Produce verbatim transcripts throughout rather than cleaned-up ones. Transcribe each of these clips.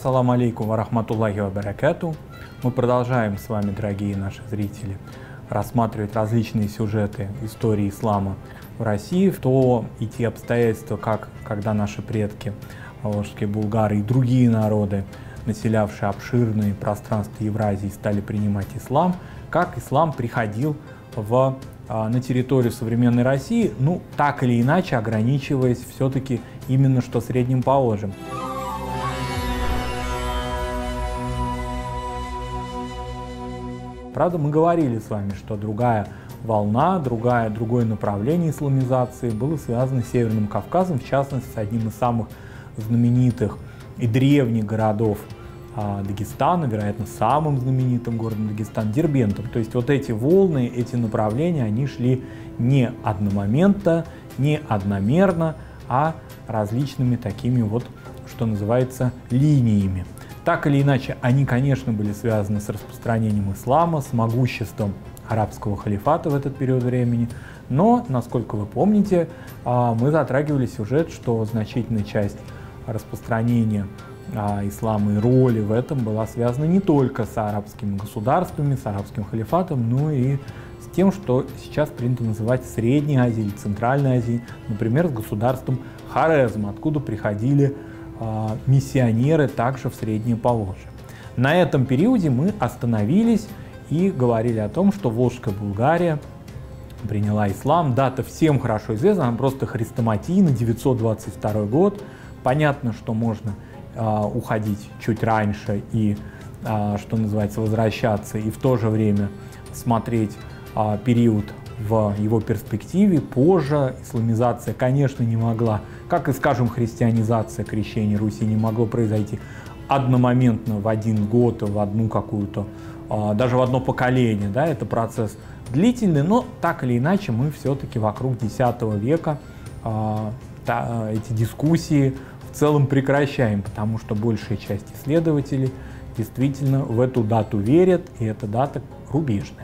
Ассаламу алейкум ва рахматуллахи ва баракату. Мы продолжаем с вами, дорогие наши зрители, рассматривать различные сюжеты истории ислама в России, в то и те обстоятельства, как когда наши предки, волжские булгары и другие народы, населявшие обширные пространства Евразии, стали принимать ислам, как ислам приходил в, на территорию современной России, ну, так или иначе ограничиваясь все-таки именно что Средним Поволжьем. Правда, мы говорили с вами, что другая волна, другая, другое направление исламизации было связано с Северным Кавказом, в частности, с одним из самых знаменитых и древних городов а, Дагестана, вероятно, самым знаменитым городом Дагестана, Дербентом. То есть вот эти волны, эти направления, они шли не одномоментно, не одномерно, а различными такими вот, что называется, линиями. Так или иначе, они, конечно, были связаны с распространением ислама, с могуществом арабского халифата в этот период времени. Но, насколько вы помните, мы затрагивали сюжет, что значительная часть распространения ислама и роли в этом была связана не только с арабскими государствами, с арабским халифатом, но и с тем, что сейчас принято называть Средней Азией, Центральной Азией, например, с государством Хорезм, откуда приходили миссионеры также в Среднее Поволжье. На этом периоде мы остановились и говорили о том, что Волжская Булгария приняла ислам. Дата всем хорошо известна, она просто хрестоматийна, девятьсот двадцать второй год. Понятно, что можно э, уходить чуть раньше и, э, что называется, возвращаться, и в то же время смотреть э, период в его перспективе. Позже исламизация, конечно, не могла, как и, скажем, христианизация, крещение Руси не могло произойти одномоментно в один год, в одну какую-то, даже в одно поколение. Да, это процесс длительный, но так или иначе мы все-таки вокруг десятого века эти дискуссии в целом прекращаем, потому что большая часть исследователей действительно в эту дату верят, и эта дата рубежная.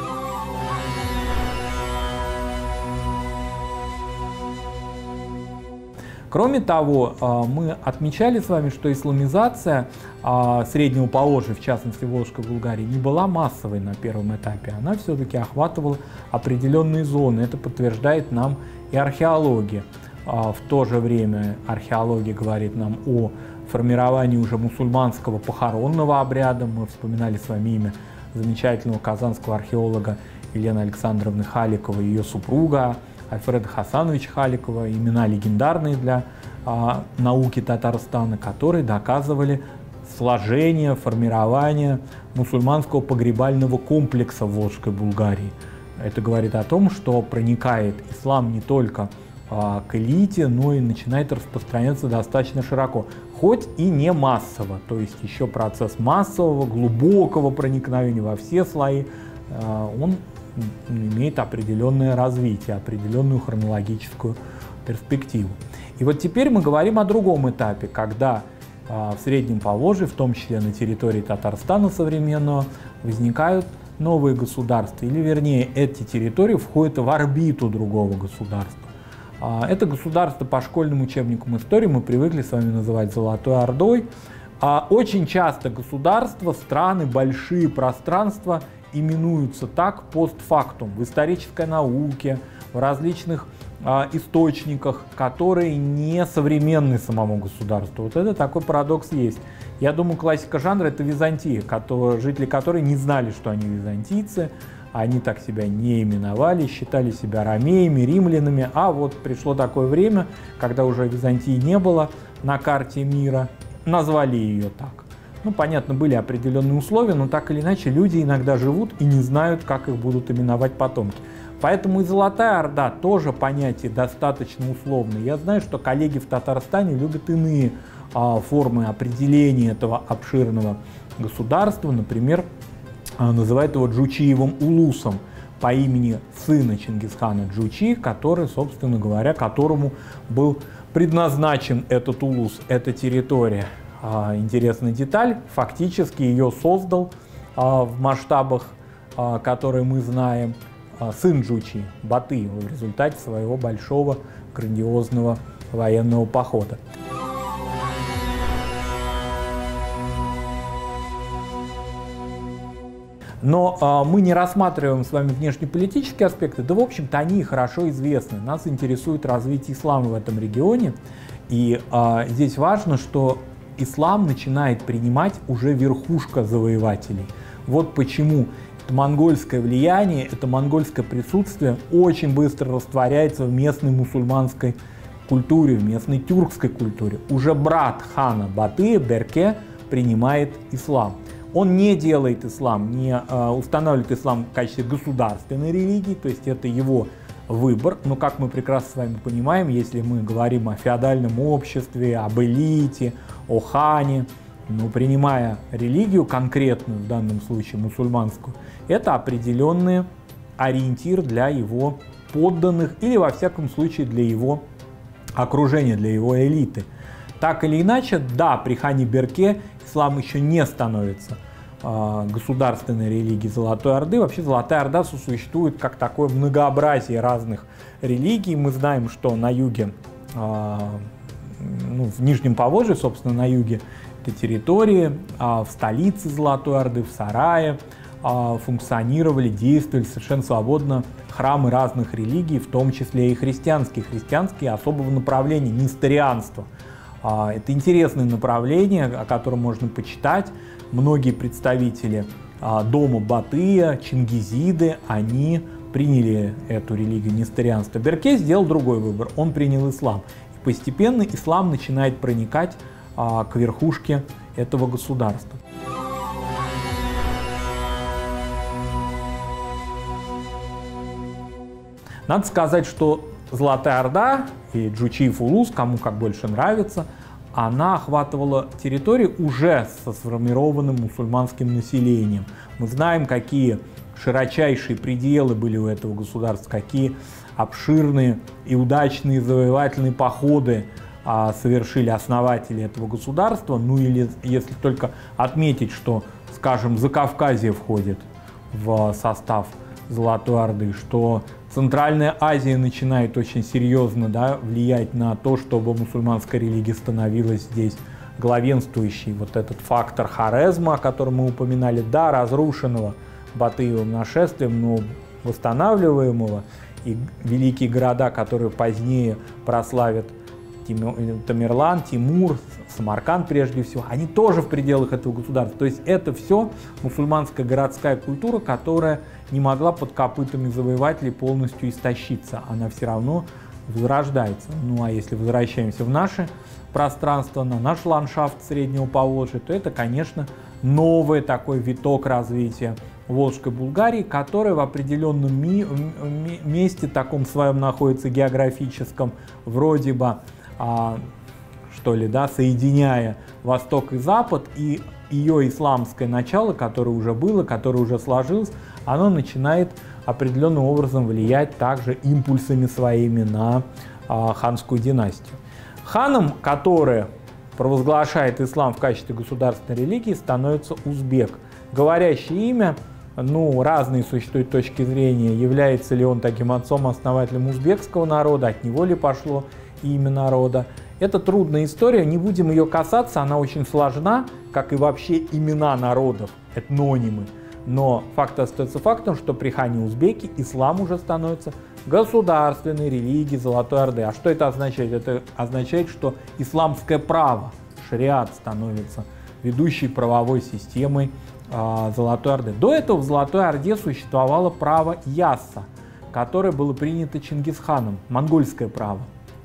Кроме того, мы отмечали с вами, что исламизация Среднего Поволжья, в частности Волжской Булгарии, не была массовой на первом этапе. Она все-таки охватывала определенные зоны. Это подтверждает нам и археология. В то же время археология говорит нам о формировании уже мусульманского похоронного обряда. Мы вспоминали с вами имя замечательного казанского археолога Елены Александровны Халиковой и ее супруга Альфреда Хасановича Халикова, имена легендарные для а, науки Татарстана, которые доказывали сложение, формирование мусульманского погребального комплекса в Волжской Булгарии. Это говорит о том, что проникает ислам не только а, к элите, но и начинает распространяться достаточно широко, хоть и не массово. То есть еще процесс массового, глубокого проникновения во все слои, а, он имеет определенное развитие, определенную хронологическую перспективу. И вот теперь мы говорим о другом этапе, когда а, в Среднем Поволжье, в том числе на территории Татарстана современного, возникают новые государства, или вернее эти территории входят в орбиту другого государства. А, это государство по школьным учебникам истории мы привыкли с вами называть Золотой Ордой. А, очень часто государства, страны, большие пространства именуются так постфактум в исторической науке, в различных э, источниках, которые не современны самому государству. Вот это такой парадокс есть. Я думаю, классика жанра — это Византия, который, жители которой не знали, что они византийцы, они так себя не именовали, считали себя ромеями, римлянами, а вот пришло такое время, когда уже Византии не было на карте мира, назвали ее так. Ну, понятно, были определенные условия, но так или иначе люди иногда живут и не знают, как их будут именовать потомки. Поэтому и Золотая Орда тоже понятие достаточно условное. Я знаю, что коллеги в Татарстане любят иные а, формы определения этого обширного государства. Например, а, называют его Джучиевым улусом по имени сына Чингисхана Джучи, который, собственно говоря, которому был предназначен этот улус, эта территория. Интересная деталь, фактически ее создал а, в масштабах, а, которые мы знаем, а, сын Джучи, Баты, в результате своего большого грандиозного военного похода. Но а, мы не рассматриваем с вами внешнеполитические аспекты, да, в общем-то, они хорошо известны. Нас интересует развитие ислама в этом регионе. И а, здесь важно, что ислам начинает принимать уже верхушка завоевателей. Вот почему это монгольское влияние, это монгольское присутствие очень быстро растворяется в местной мусульманской культуре, в местной тюркской культуре. Уже брат хана Батыя, Берке, принимает ислам. Он не делает ислам, не э, устанавливает ислам в качестве государственной религии, то есть это его выбор. Но, как мы прекрасно с вами понимаем, если мы говорим о феодальном обществе, об элите, о хане, ну, принимая религию конкретную, в данном случае мусульманскую, это определенный ориентир для его подданных или, во всяком случае, для его окружения, для его элиты. Так или иначе, да, при хане Берке ислам еще не становится э, государственной религией Золотой Орды. Вообще Золотая Орда существует как такое многообразие разных религий. Мы знаем, что на юге, э, ну, в Нижнем Поволжье, собственно, на юге этой территории, э, в столице Золотой Орды, в Сарае, э, функционировали, действовали совершенно свободно храмы разных религий, в том числе и христианские. Христианские особого направления, несторианство. Это интересное направление, о котором можно почитать. Многие представители дома Батыя, чингизиды, они приняли эту религию несторианства. Берке сделал другой выбор, он принял ислам. И постепенно ислам начинает проникать к верхушке этого государства. Надо сказать, что Золотая Орда и Джучиев Улус, кому как больше нравится, она охватывала территории уже со сформированным мусульманским населением. Мы знаем, какие широчайшие пределы были у этого государства, какие обширные и удачные завоевательные походы а, совершили основатели этого государства. Ну или если только отметить, что, скажем, Закавказье входит в состав Золотой Орды, что Центральная Азия начинает очень серьезно, да, влиять на то, чтобы мусульманская религия становилась здесь главенствующей. Вот этот фактор Хорезма, о котором мы упоминали, да, разрушенного Батыевым нашествием, но восстанавливаемого, и великие города, которые позднее прославят Тамерлан, Тимур, Самарканд прежде всего, они тоже в пределах этого государства. То есть это все мусульманская городская культура, которая не могла под копытами завоевателей полностью истощиться. Она все равно возрождается. Ну а если возвращаемся в наше пространство, на наш ландшафт Среднего Поволжья, то это, конечно, новый такой виток развития Волжской Булгарии, который в определенном ми ми месте, таком своем находится географическом, вроде бы, а, что ли, да, соединяя Восток и Запад, и ее исламское начало, которое уже было, которое уже сложилось, оно начинает определенным образом влиять также импульсами своими на а, ханскую династию. Ханом, который провозглашает ислам в качестве государственной религии, становится узбек. Говорящее имя, ну, разные существуют точки зрения, является ли он таким отцом-основателем узбекского народа, от него ли пошло имя народа. Это трудная история, не будем ее касаться, она очень сложна, как и вообще имена народов, этнонимы. Но факт остается фактом, что при хане узбеки ислам уже становится государственной религией Золотой Орды. А что это означает? Это означает, что исламское право, шариат, становится ведущей правовой системой э, Золотой Орды. До этого в Золотой Орде существовало право Ясса, которое было принято Чингисханом, монгольское право.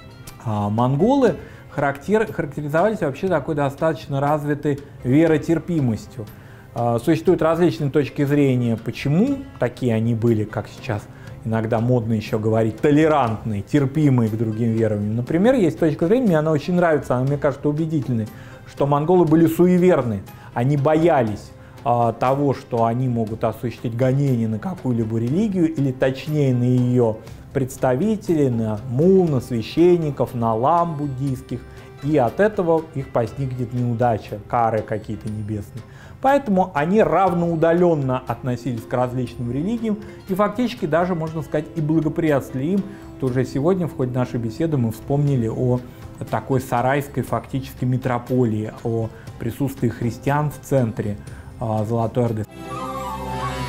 А монголы характер, характеризовались вообще такой достаточно развитой веротерпимостью. Существуют различные точки зрения, почему такие они были, как сейчас иногда модно еще говорить, толерантные, терпимые к другим верованиям. Например, есть точка зрения, мне она очень нравится, она, мне кажется, убедительной, что монголы были суеверны, они боялись а, того, что они могут осуществить гонение на какую-либо религию, или точнее на ее представителей, на мул, на священников, на лам буддийских, и от этого их постигнет неудача, кары какие-то небесные. Поэтому они равноудаленно относились к различным религиям и фактически даже, можно сказать, и благоприятствовали им. То уже сегодня в ходе нашей беседы мы вспомнили о такой сарайской фактически метрополии, о присутствии христиан в центре а, Золотой Орды.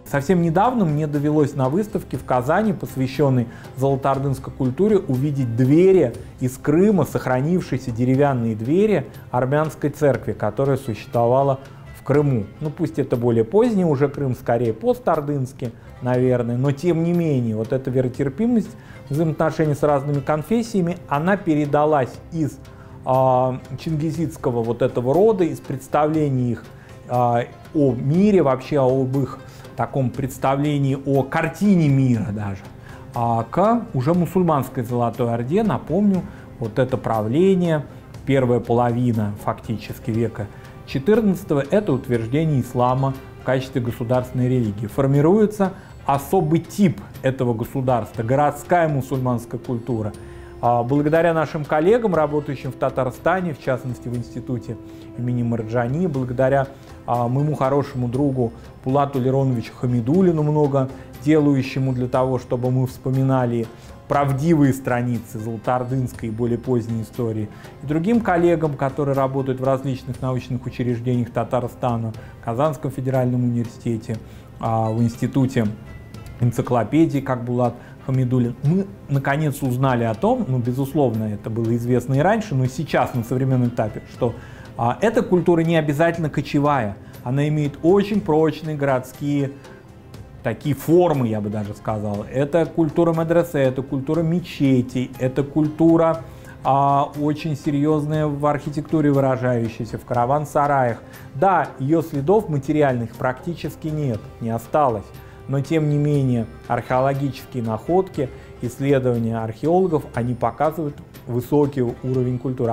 Совсем недавно мне довелось на выставке в Казани, посвященной золотоордынской культуре, увидеть двери из Крыма, сохранившиеся деревянные двери армянской церкви, которая существовала в Крыму. Ну пусть это более поздний уже Крым, скорее постордынский, наверное, но тем не менее вот эта веротерпимость взаимоотношений с разными конфессиями, она передалась из э, чингизидского вот этого рода, из представлений их э, о мире, вообще об их таком представлении о картине мира даже, а к уже мусульманской Золотой Орде. Напомню, вот это правление, первая половина фактически века четырнадцатого, это утверждение ислама в качестве государственной религии. Формируется особый тип этого государства, городская мусульманская культура. Благодаря нашим коллегам, работающим в Татарстане, в частности в институте имени Марджани, благодаря моему хорошему другу Пулату Лероновичу Хамидуллину, много делающему для того, чтобы мы вспоминали правдивые страницы золотоордынской и более поздней истории, и другим коллегам, которые работают в различных научных учреждениях Татарстана, в Казанском федеральном университете, в институте энциклопедии, как Булат Хамидуллин, мы наконец узнали о том, ну, безусловно, это было известно и раньше, но сейчас на современном этапе, что а, эта культура не обязательно кочевая, она имеет очень прочные городские такие формы, я бы даже сказал. Это культура медресе, это культура мечетей, это культура а, очень серьезная в архитектуре выражающаяся, в караван-сараях. Да, ее следов материальных практически нет, не осталось. Но тем не менее археологические находки, исследования археологов, они показывают высокий уровень культуры.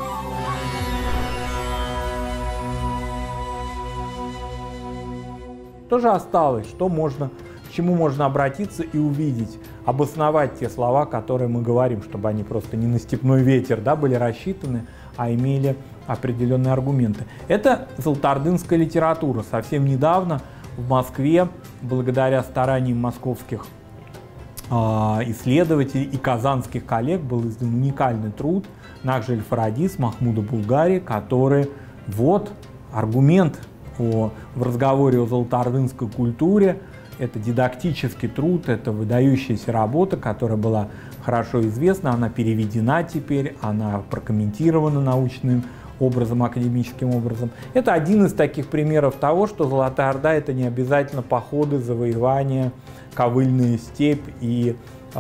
Что же осталось, что можно, к чему можно обратиться и увидеть, обосновать те слова, которые мы говорим, чтобы они просто не на степной ветер, да, были рассчитаны, а имели определенные аргументы. Это золотоордынская литература. Совсем недавно в Москве, благодаря стараниям московских э, исследователей и казанских коллег, был издан уникальный труд Накжель Фарадис, Махмуда Булгари, который вот аргумент о, в разговоре о золотоордынской культуре. Это дидактический труд, это выдающаяся работа, которая была хорошо известна, она переведена теперь, она прокомментирована научным образом, академическим образом. Это один из таких примеров того, что Золотая Орда — это не обязательно походы, завоевания, ковыльная степь и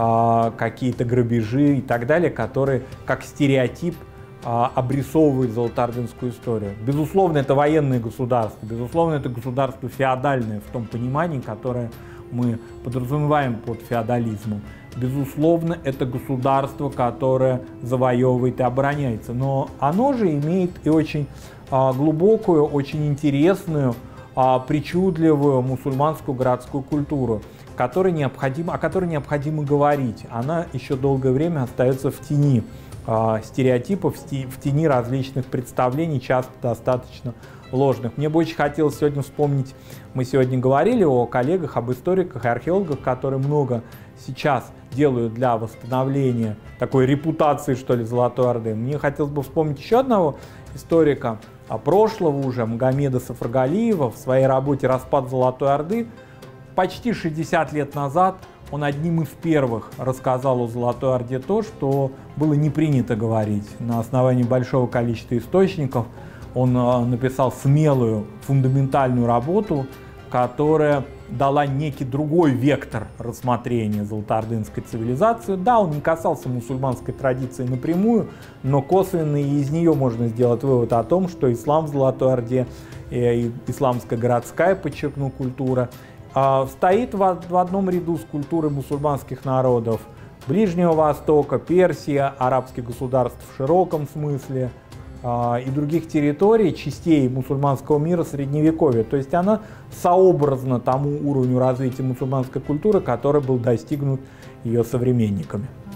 э, какие-то грабежи и так далее, которые как стереотип э, обрисовывают золотоордынскую историю. Безусловно, это военное государство, безусловно, это государство феодальное в том понимании, которое мы подразумеваем под феодализмом. Безусловно, это государство, которое завоевывает и обороняется, но оно же имеет и очень а, глубокую, очень интересную, а, причудливую мусульманскую городскую культуру, которой необходимо, о которой необходимо говорить. Она еще долгое время остается в тени а, стереотипов, в тени различных представлений, часто достаточно ложных. Мне бы очень хотелось сегодня вспомнить, мы сегодня говорили о коллегах, об историках и археологах, которые много сейчас делают для восстановления такой репутации, что ли, Золотой Орды. Мне хотелось бы вспомнить еще одного историка прошлого уже, Магомеда Сафаргалиева. В своей работе «Распад Золотой Орды» почти шестьдесят лет назад он одним из первых рассказал о Золотой Орде то, что было не принято говорить. На основании большого количества источников он написал смелую, фундаментальную работу, которая дала некий другой вектор рассмотрения золотоордынской цивилизации. Да, он не касался мусульманской традиции напрямую, но косвенно и из нее можно сделать вывод о том, что ислам в Золотой Орде, и исламская городская, подчеркну, культура, стоит в одном ряду с культурой мусульманских народов Ближнего Востока, Персии, арабских государств в широком смысле, и других территорий, частей мусульманского мира Средневековья. То есть она сообразна тому уровню развития мусульманской культуры, который был достигнут ее современниками.